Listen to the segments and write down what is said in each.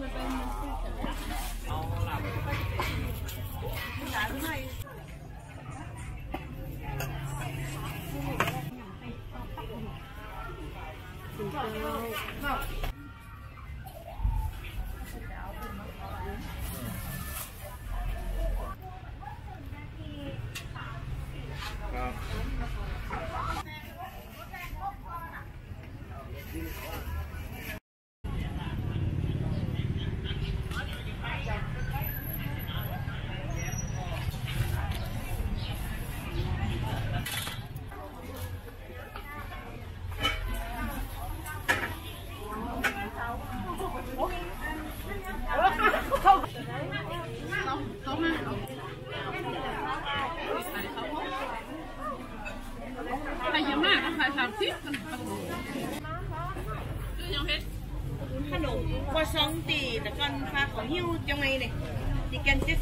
ขนมกว่า2 ตีแต่ก่อนฟ้าของหิ้วจังไงเนี่ยดิกันจะ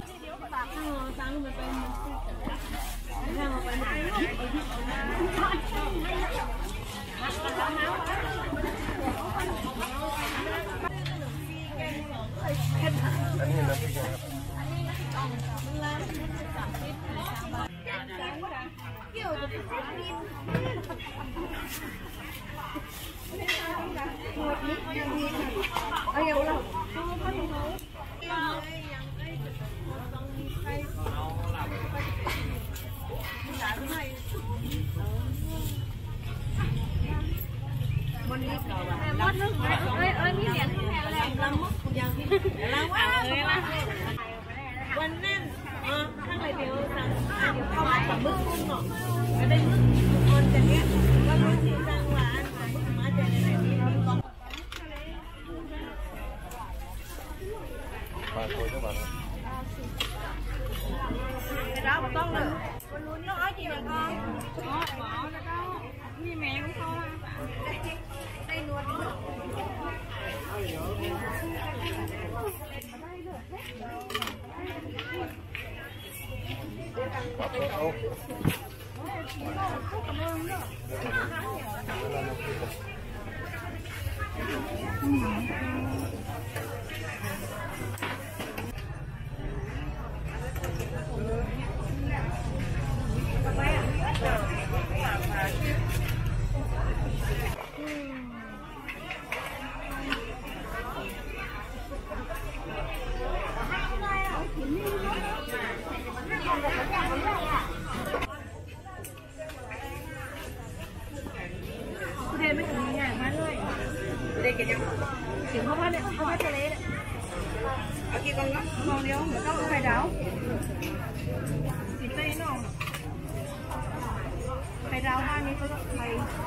วันนั้นข้างในเดียวสั่งเข้ามากับมึกกุ้งเนาะก็ได้มึกคนแต่เนี้ยก็รู้สีสั่งหวานมึกมาจากไหนนี่เราต้องปลาโวยต้องมาเราต้องเลยวันนู้นน้อยจริงเหรอคะหมอแล้วก็มีแมวเขาได้นวดไม่ถึงใหญ่มากเลยเด็กกินยังถึงเพราะว่าเนี่ยเพราะว่าทะเลเนี่ยเอากี่กล่องนะกล่องเดียวเหมือนกับไข่ดาวสีเต้นองไข่ดาวบ้านนี้เขาต้องไข่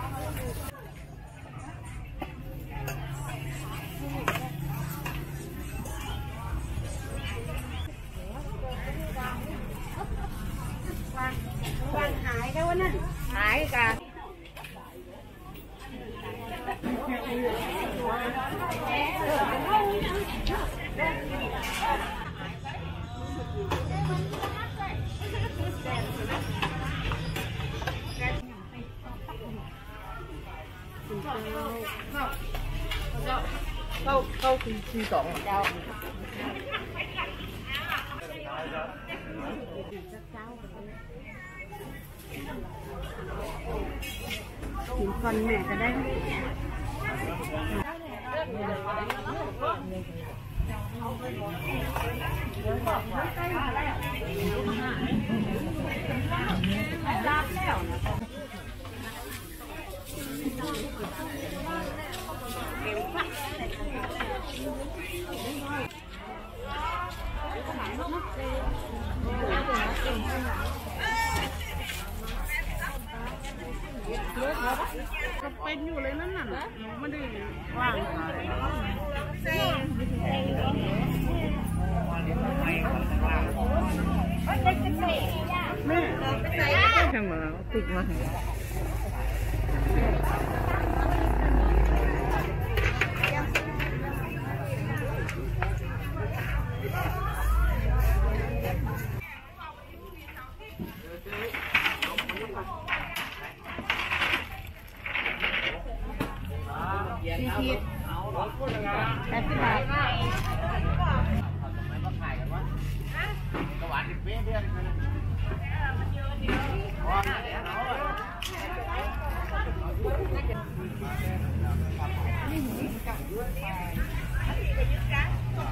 วางหายกันวะนั่นหายกันเข้าที2เจ้ากินฟันแม่จะได้รับแล้วก็เป็นอยู่เลยนั่นน่ะไม่ได้ว่างแม่ช่างมาติดมา40 80 บาท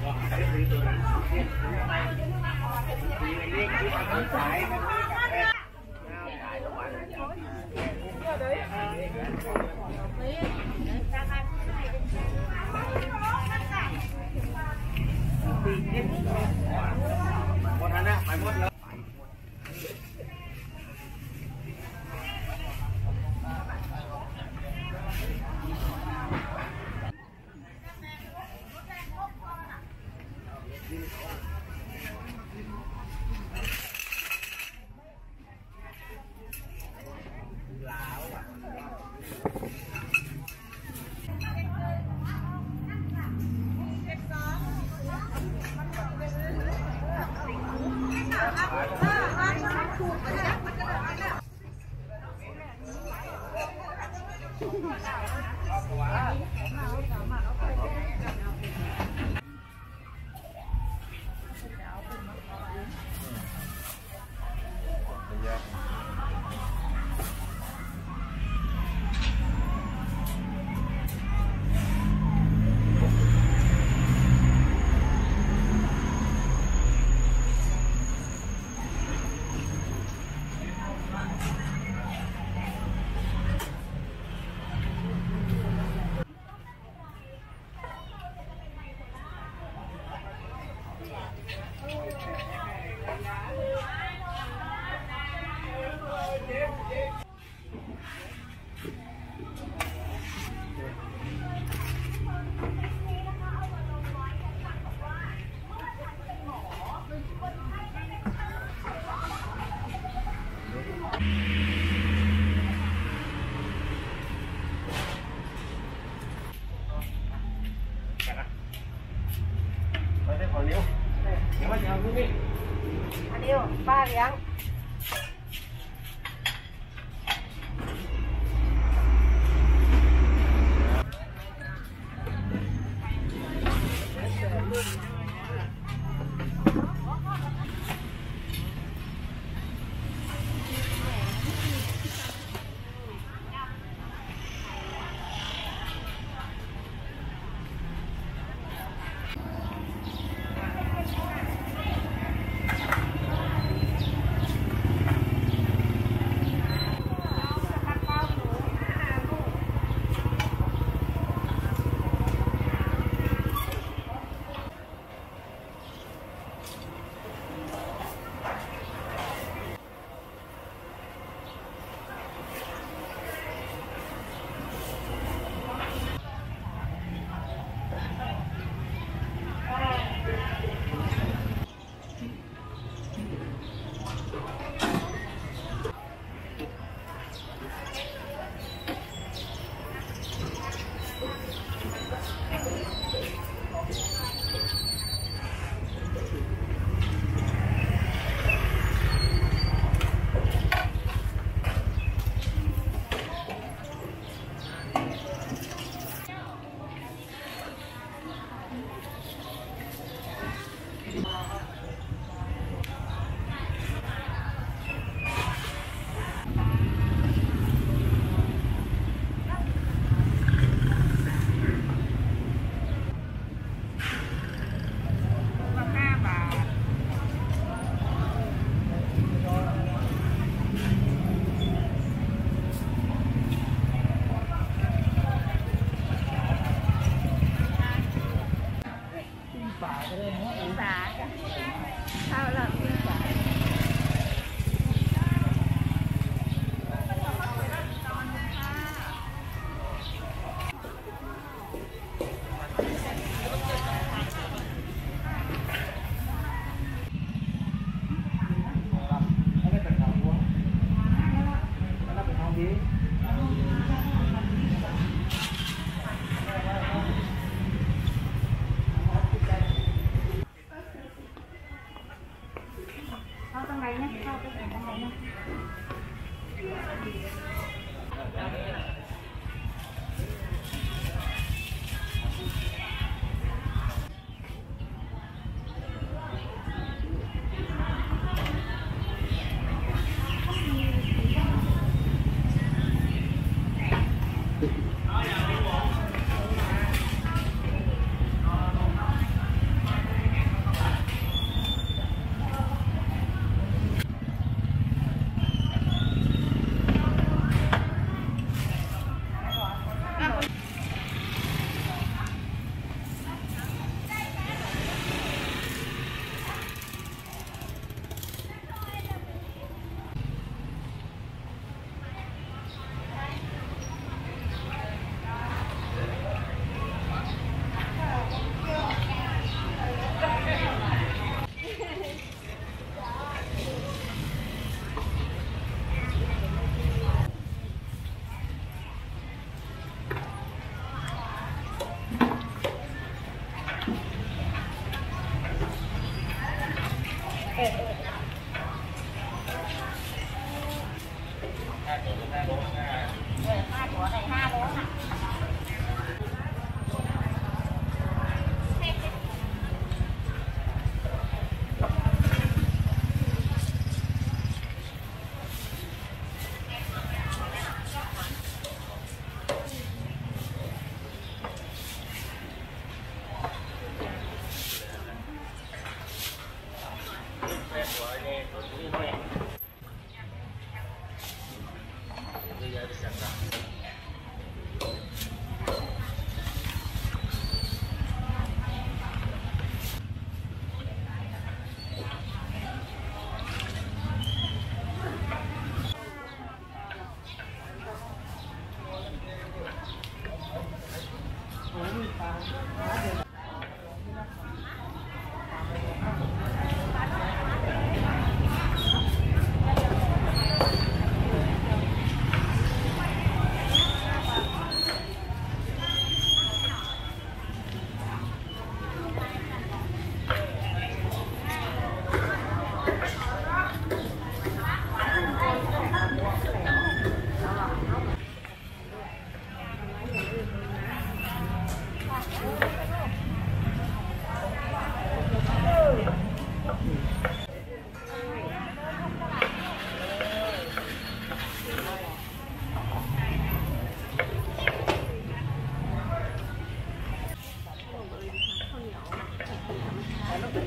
อันนี้ป้าเลี้ยง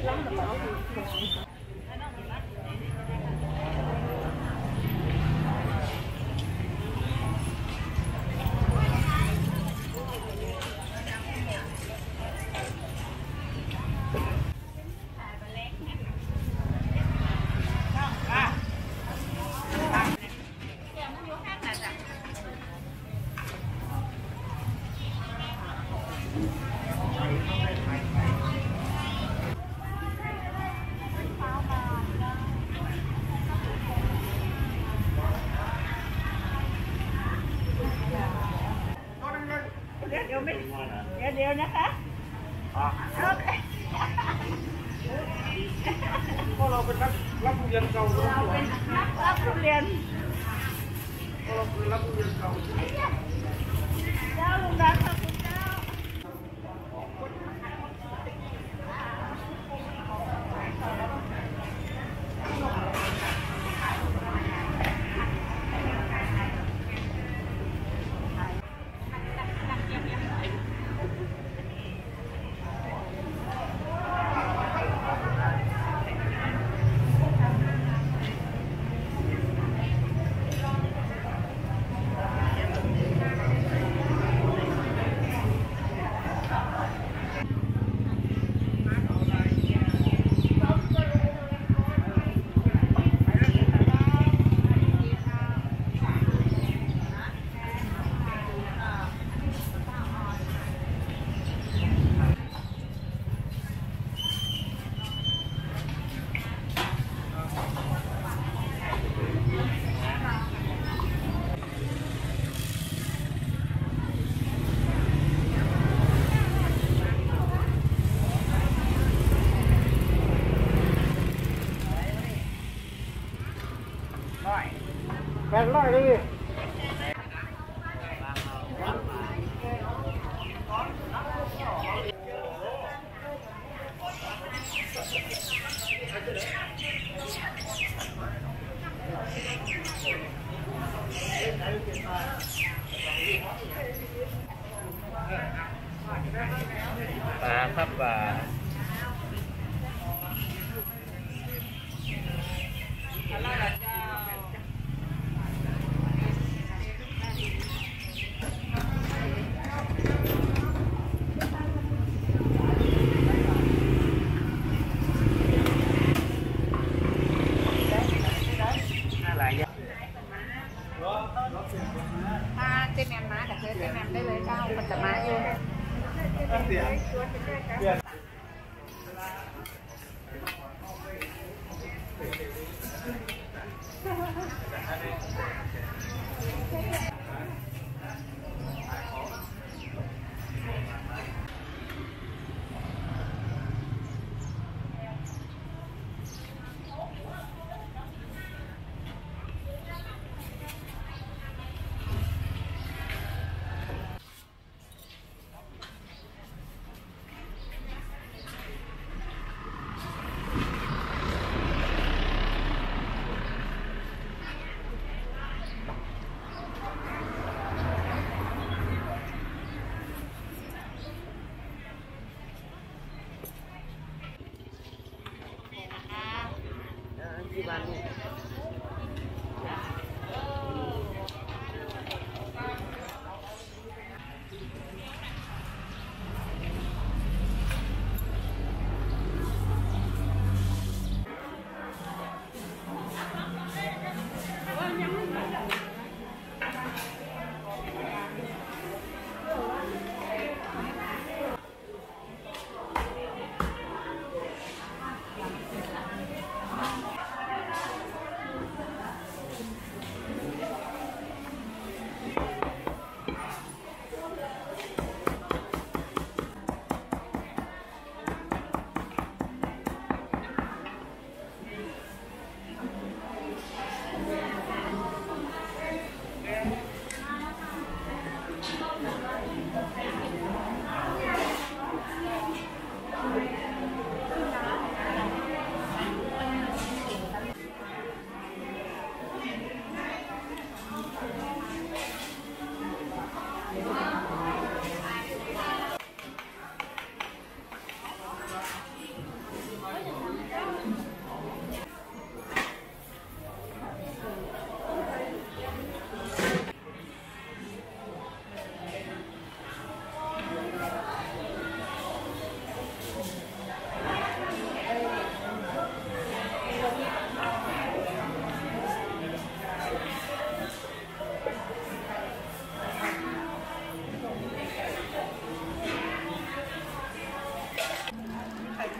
เดี๋ยวนะคะพวกเราเป็นรับเรียนเก่าเราเป็นรับเรียนเราเป็นรับเรียนเก่าเจ้าลุงรักค่ะคุณเจ้า 800เลยปลาครับปลาถ้าเจ๊แมมมาแต่เคยเจ๊แมมได้เลยเจ้ามันจะมาอยู่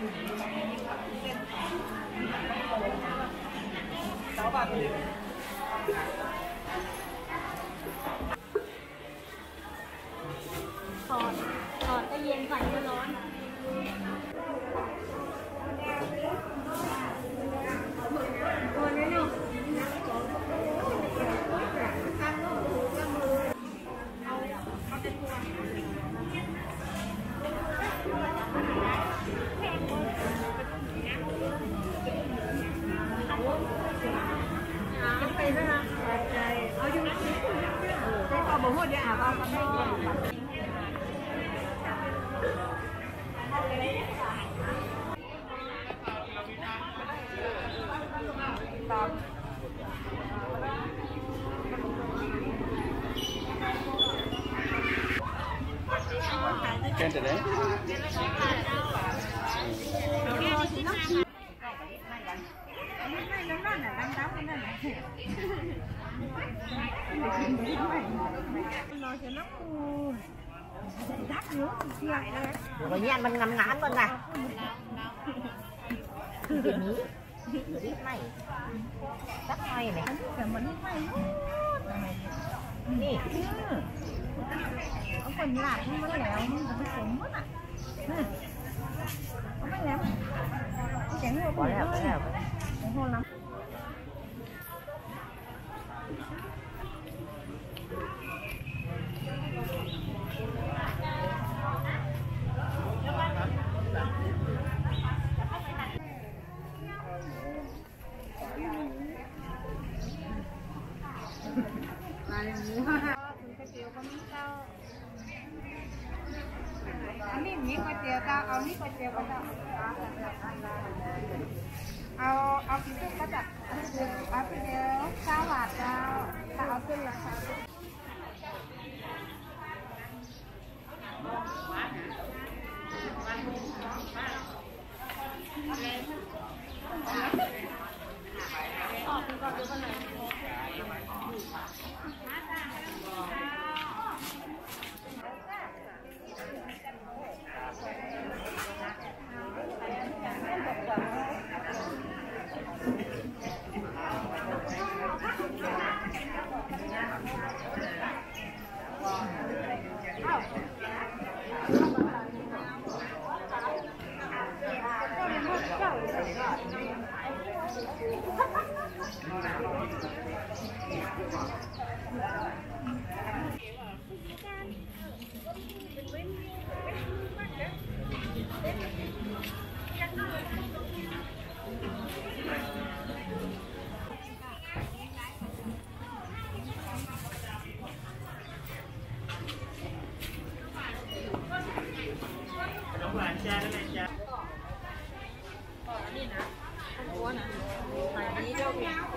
ถอดก็เย็นใส่ก็ร้อนตัวนี้เนาะเอาเป็นตัวจะไปด้วยนะใจเอาอยู่ได้ขอบอกว่าเดี๋ยวอาบเอากันตามแค่ไหนวันนี้มันงามๆมันนะคือแบบนี้ไม่สักหน่อยเนี่ยแต่มันไม่นี่เอาคนหลับมันแล้วมันจะผสมมันอ่ะเอาไม่แล้วแข็งหัวปุ๋ยเลยแข็งหัวน้ำอันนี้มีก๋วยเตี๋ยวเจ้าเอานี่ก๋วยเตี๋ยวก็เจ้าเอากี่ชุดก็จะเอาไปเดียว9 บาทเจ้าถ้าเอาขึ้นราคาหวานจ้าได้ไหมจ้านี่นะหัวนะใส่นี้เจ้าเอง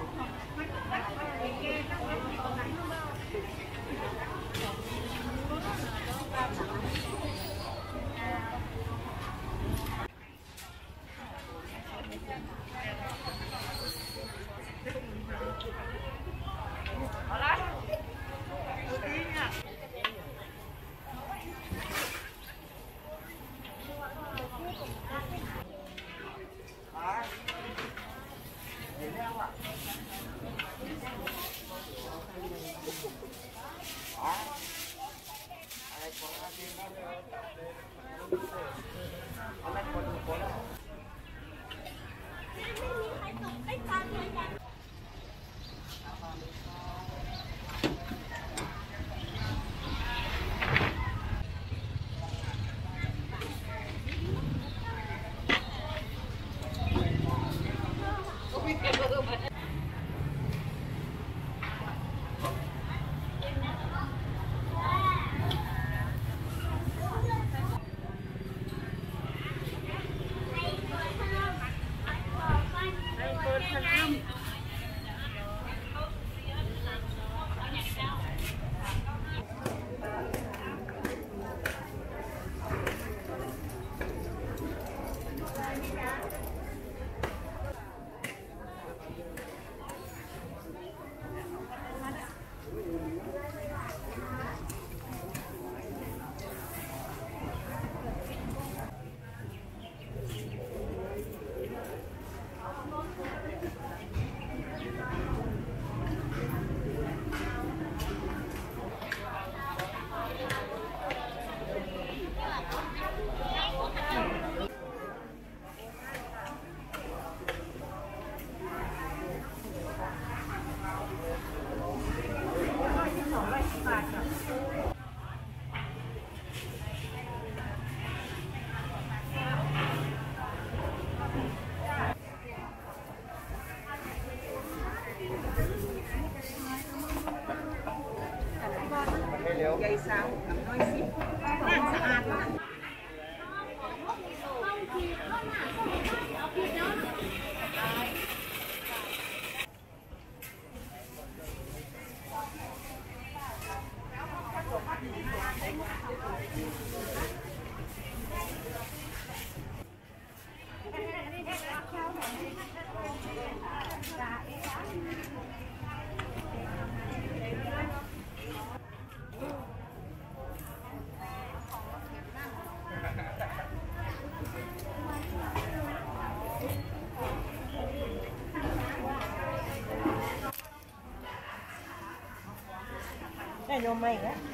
ใหญ่สาวกับน้อยสิบน้ำสะอาดนะได้นมไหมอีกแล้ว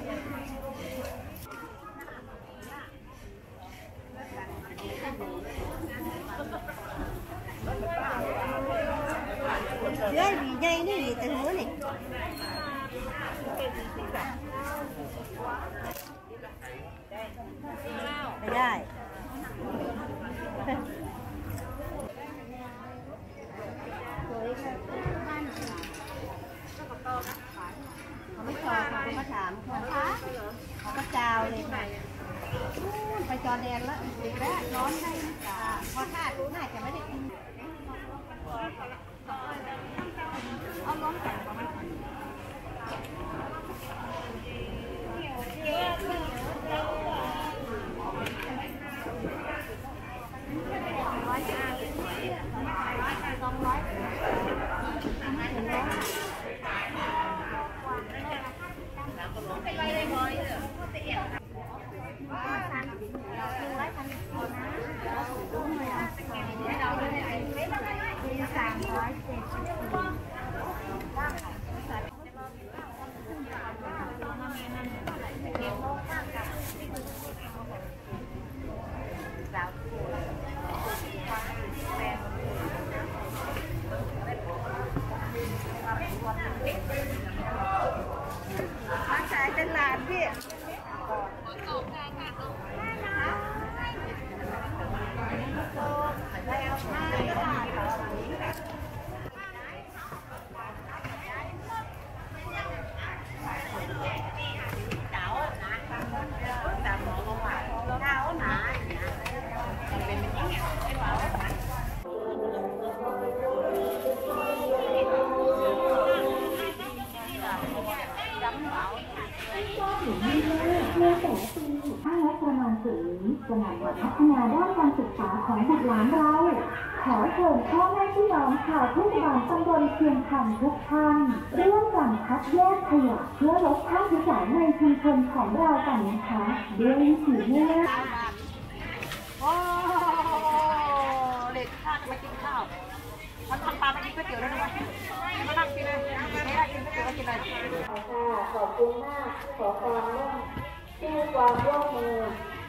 เย้ดีใจนี่ดีแต่หัวนี่ไม่ได้เขาไม่ชอบเขามาถามเขาเขาก็จาวเลยไปจอแดนแล้วติดแล้วร้อนได้พอท่าดูน่าจะไม่ได้กินเอาร้อนแข็งมามาขายตลาดพี่จะนำมาพัฒนาด้านการศึกษาของบุตรหลานเรา ขอเชิญพ่อแม่พี่น้องชาวเทศบาลตำบลเชียงคำทุกท่านร่วมกันคัดแยกขยะเพื่อลดค่าใช้จ่ายในชุมชนของเรากันนะคะด้วยวิธีง่ายโอ้เด็กข้าจะมากินข้าวมันทำปลาไปกินก๋วยเตี๋ยวได้ไหมมานั่งกินเลยไม่ได้กินก๋วยเตี๋ยวกินเลยขอบคุณมากขอความร่วมมือ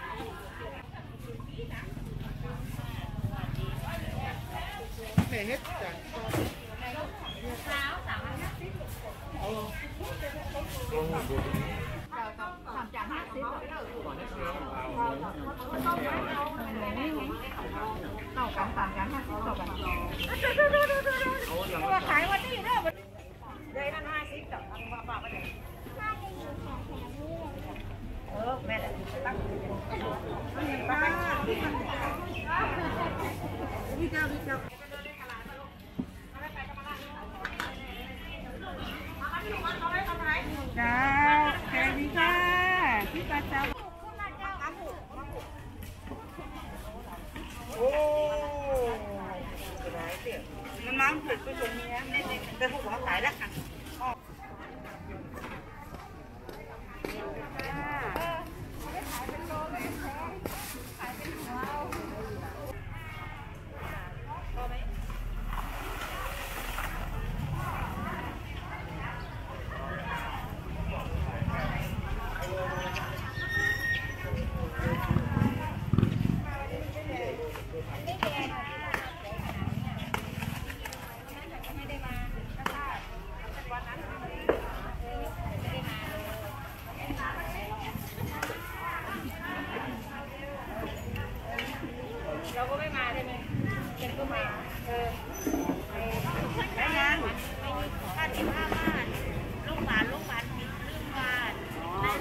เฮ็ดจ้ะขายวันนี้เด้อเลยนั่น50จ้ะมาฝากไว้เลยแม่ตั้งนี่เจ้าจ้าแค่นี้ค่ะพี่ปลาเจ้าโอ้มันน้ำเผ็ดไปตรงนี้แต่พวกเขาขายแล้วค่ะเราก็ไม่มาได้ไหมเก็บก็มาได้ยัง55 บาทลูกหวานมีครึ่งบาทได้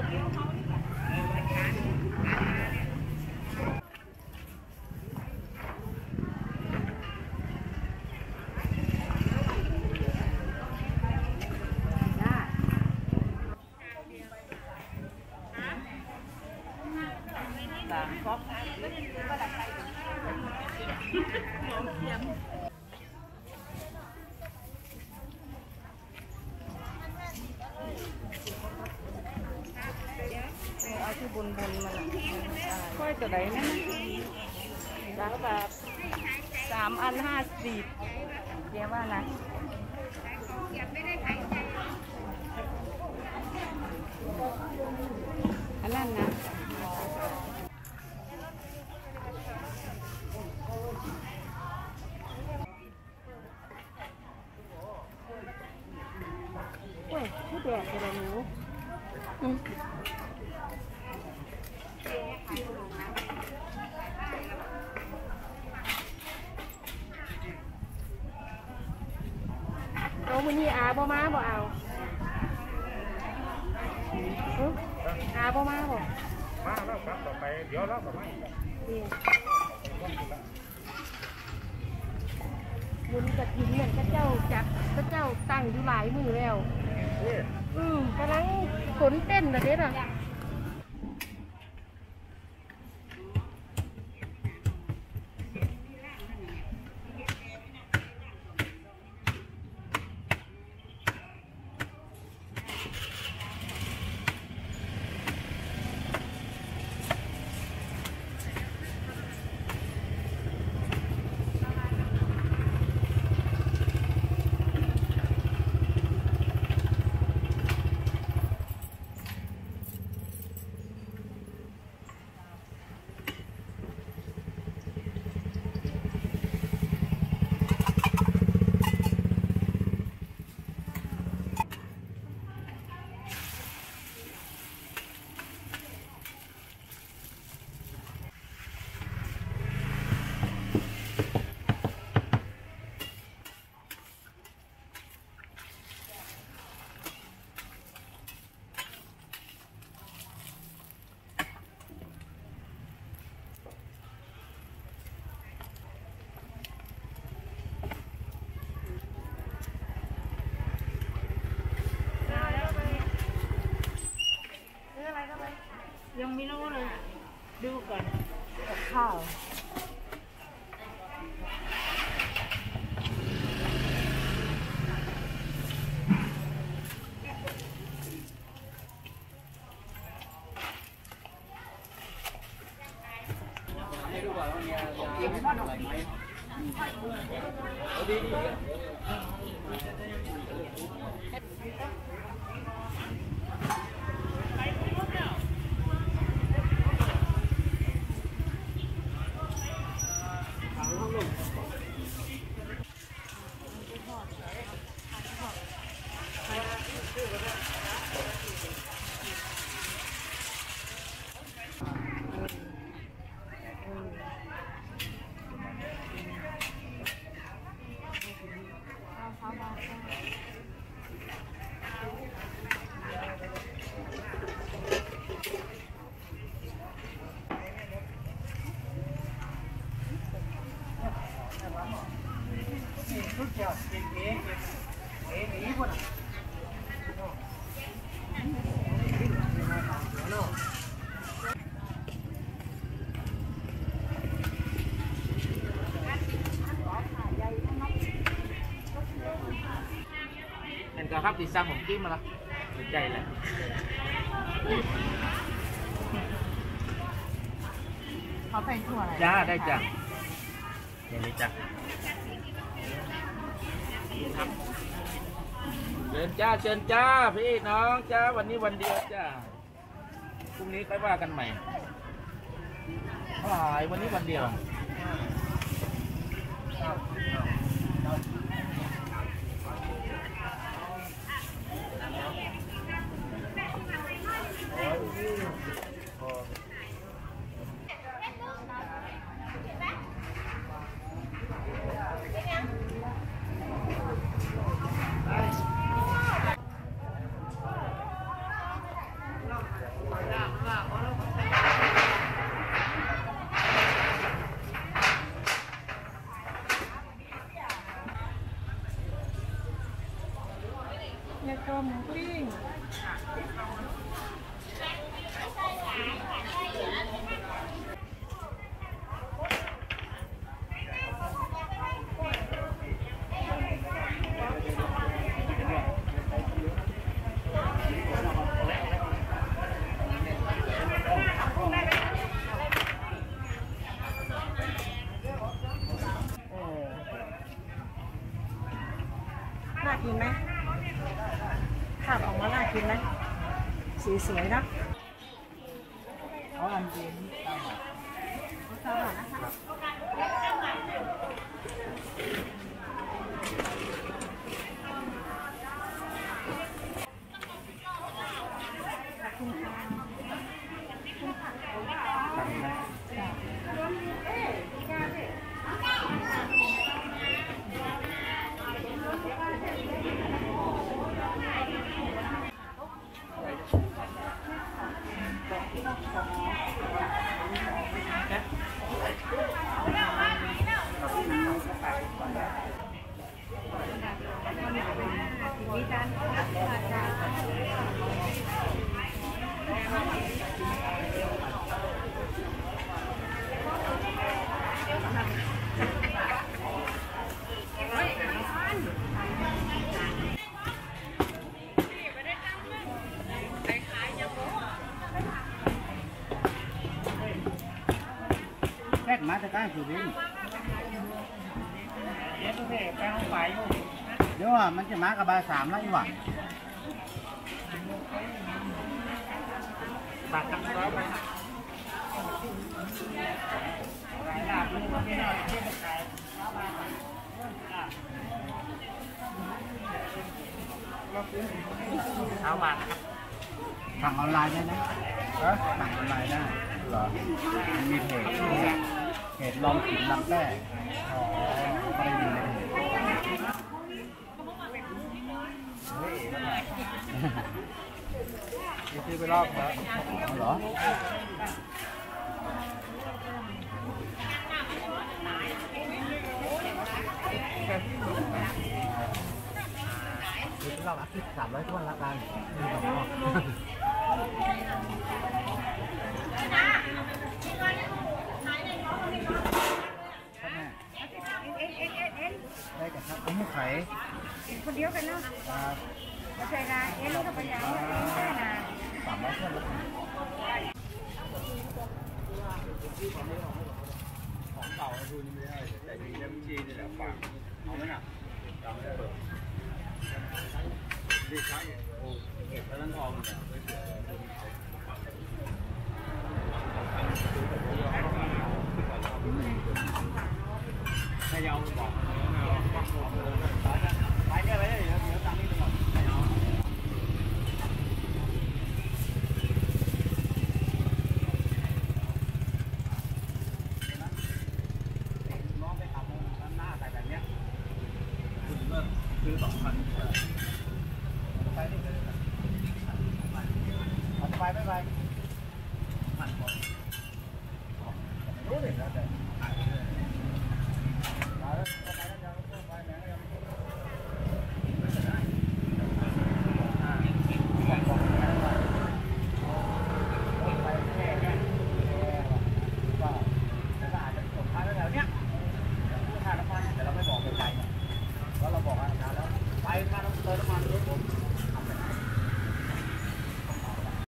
เอาที่บนมันค่อยตัวไหนนะราคา3 อัน 50เดี๋ยวว่านะอันนั้นนะโอ้ยผู้แดดอะไรหนูเอามือนี่อาบ่มาบ่เอาอาบ่มาบ่มาแล้วครับต่อไปเดี๋ยวเราก็มาบุญกระถิ่นเนี่ยพระเจ้าจัดพระเจ้าตั้งอยู่หลายมือแล้วกำลังฝนเต้นนะเด็ดอ่ะยังไม่รู้เลยดูก่อนกับข้าวก็ครับดีซังผมกิ้มมาละสนใจแหละเขาใส่ถั่วอะไรจ้าได้จ้ะอย่างนี้จ้ะเชิญจ้าเชิญจ้าพี่น้องจ้าวันนี้วันเดียวจ้าพรุ่งนี้ค่อยว่ากันใหม่วันนี้วันเดียวหมูปิ้งน่ากินไหมภาพออกมาน่ากินไหมสีสวยนะเอาอันเย็นตามแบบนะคะแค่มาจะกล้าสุรินเดี๋ยวว่ามันจะมากับบาสามแล้วอีหว่าบาทตั้งร้อยไปเอามาสั่งออนไลน์ได้ไหมสั่งออนไลน์ได้เหรอมันมีเพจลองขิงลำแป้อ๋อก็ได้ยินเลยซื้อไปรอบแล้วเหรอซื้อไปรอบอาทิตย์300ถ้วนละกันได้แต่ครับอันนี้ไข่คนเดียวกันเนาะไม่ใช่นะลูกกับปัญญาไม่ใช่นะ300เท่านั้นของเก่าดูนี่ไม่ได้แต่มีน้ำจีนนี่แหละฝากเอาไหมน่ะจำไม่ได้เปิดดีใช่โอ้เก็บแล้วนั่งทองเนี่ยให้ยาวบอกไปเนี่ยไปเนี่ยเดี๋ยวตังค์นี่ไปก่อนน้องไปขับหน้าใส่แบบเนี้ยคุณเมื่อซื้อ2,000ไปนี่เลยไปไม่ไป